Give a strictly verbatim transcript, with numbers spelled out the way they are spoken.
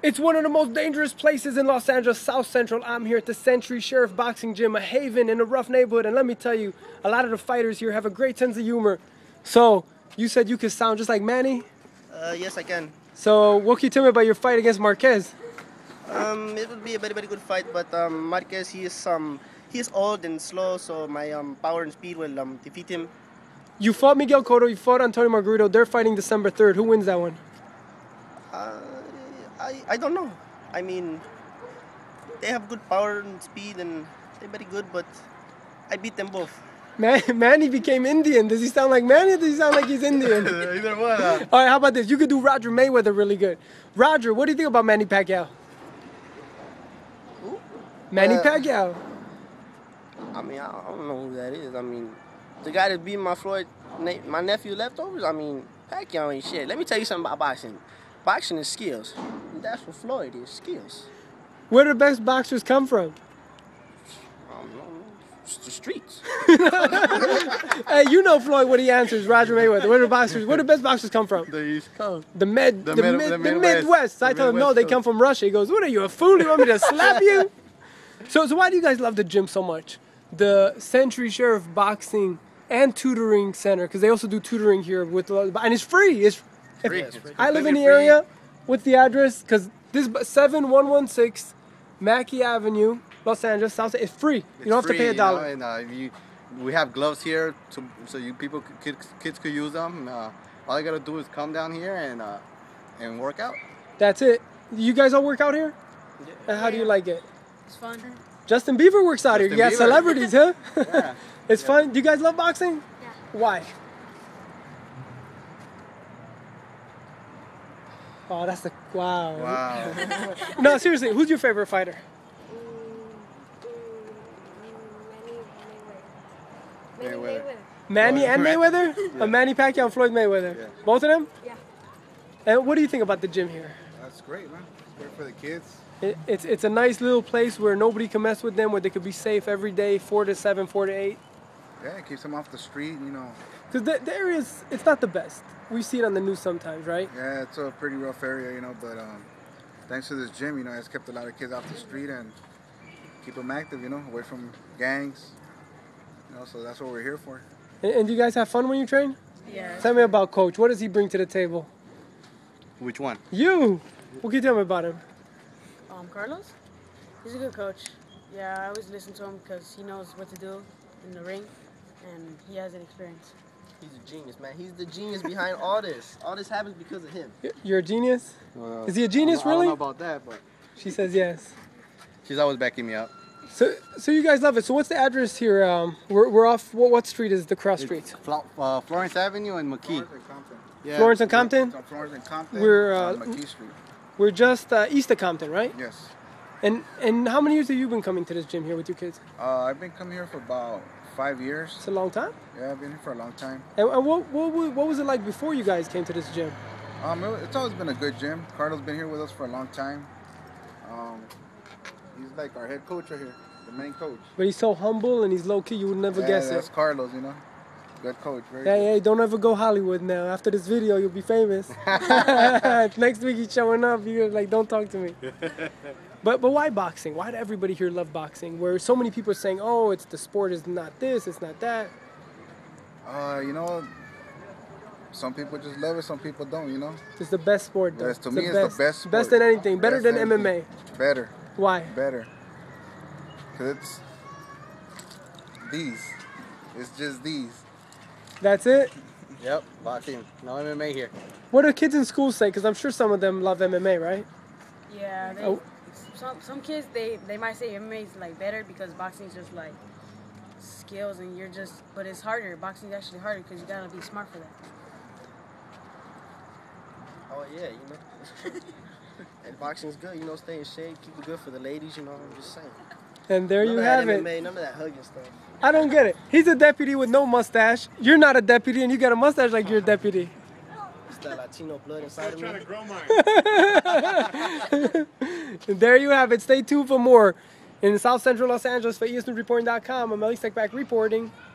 It's one of the most dangerous places in Los Angeles, South Central. I'm here at the Century Sheriff Boxing Gym, a haven in a rough neighborhood. And let me tell you, a lot of the fighters here have a great sense of humor. So, you said you could sound just like Manny? Uh, yes, I can. So, what can you tell me about your fight against Marquez? Um, it would be a very, very good fight, but um, Marquez, he is um, he is old and slow, so my um, power and speed will um, defeat him. You fought Miguel Cotto, you fought Antonio Margarito. They're fighting December third. Who wins that one? Uh, I, I don't know. I mean, they have good power and speed, and they're very good, but I beat them both. Man, Manny became Indian. Does he sound like Manny or does he sound like he's Indian? Either one. Huh? All right, how about this? You could do Roger Mayweather really good. Roger, what do you think about Manny Pacquiao? Who? Manny Uh, Pacquiao. I mean, I don't know who that is. I mean, the guy that beat my Floyd, my nephew leftovers, I mean, Pacquiao ain't shit. Let me tell you something about boxing. Boxing is skills. That's what Floyd is, skills. Where do the best boxers come from? I don't know. It's the streets. Hey, you know Floyd what he answers, Roger Mayweather. Where do the boxers, where do the best boxers come from? The East Coast. The med, the, The mid, mid- the, the Midwest. Midwest. I The tell him, no, Midwest they Coast. come from Russia. He goes, what are you, a fool? You want me to slap you? So, so why do you guys love the gym so much? The Century Sheriff Boxing and Tutoring Center, because they also do tutoring here with, a lot of, and it's free. It's if- Free. It's free. I live in the Completely area. What's the address? Because this seven one one six Mackey Avenue, Los Angeles, South. It's free. You It's don't have to free, pay a you dollar. know, and, uh, you, we have gloves here, to, so you people, c- kids, kids could use them. Uh, all you gotta do is come down here and uh, and work out. That's it. You guys all work out here? And how do you like it? It's fun. Justin Bieber works out here. You got Justin Bieber. celebrities, huh? Yeah. It's fun. Do you guys love boxing? Yeah. Why? Oh, that's the wow. Wow. No, seriously, who's your favorite fighter? Manny Mayweather. Mayweather. Manny and Right. Mayweather? Yeah. Or Manny Pacquiao and Floyd Mayweather? Yeah. Both of them? Yeah. And what do you think about the gym here? That's great, man. It's great for the kids. It, it's it's a nice little place where nobody can mess with them, where they could be safe every day, four to seven, four to eight. Yeah, it keeps them off the street, you know. Because the, the area is, it's not the best. We see it on the news sometimes, right? Yeah, it's a pretty rough area, you know, but um, thanks to this gym, you know, it's kept a lot of kids off the street and keep them active, you know, away from gangs. You know, so that's what we're here for. And, and do you guys have fun when you train? Yeah. Tell me about Coach. What does he bring to the table? Which one? You! What can you tell me about him? Um, Carlos? He's a good coach. Yeah, I always listen to him because he knows what to do in the ring, and he has an experience. He's a genius, man. He's the genius behind all this. All this happens because of him. Y- You're a genius? Uh, Is he a genius, I don't, really? I don't know about that, but She says yes. she's always backing me up. So, so you guys love it. So what's the address here? Um, we're, we're off, what, what street is the cross street? It's Flo- uh, Florence Avenue and McKee. Florence and Compton. Yeah. Florence and Compton? It's on Florence and Compton. We're, it's uh, on McKee Street. We're just uh, east of Compton, right? Yes. And and how many years have you been coming to this gym here with your kids? Uh, I've been coming here for about five years. It's a long time. Yeah, I've been here for a long time. And, and what, what wa- what was it like before you guys came to this gym? Um, it- it's always been a good gym. Carlos been here with us for a long time. Um, he's like our head coach right here, the main coach. But he's so humble and he's low key. You would never yeah, guess that's it. Carlos, you know. Good coach, very Hey, good. hey, don't ever go Hollywood now. After this video, you'll be famous. Next week he's showing up. You're like, don't talk to me. But but why boxing? Why do everybody here love boxing? Where so many people are saying, oh, it's the sport is not this, it's not that. Uh, you know, some people just love it, some people don't, you know. It's the best sport, though. Yes, to It's me, it's the best sport. Best than anything. Better Best than than M M A. anything. Better, Why? better. Because it's these. It's just these. That's it? Yep, boxing. No M M A here. What do kids in school say? Because I'm sure some of them love M M A, right? Yeah. They, Oh. Some some kids they they might say M M A is like better because boxing is just like skills and you're just, but it's harder. Boxing is actually harder because you gotta be smart for that. Oh, yeah, you know. And boxing's good, you know, stay in shape, keep it good for the ladies, you know, I'm just saying. And there None you of that have it. M M A, none of that hugging stuff. I don't get it. He's a deputy with no mustache. You're not a deputy and you got a mustache like you're a deputy. It's that Latino blood inside of me. And there you have it. Stay tuned for more in South Central Los Angeles for E S News Reporting dot com. I'm Malik Sekbak reporting.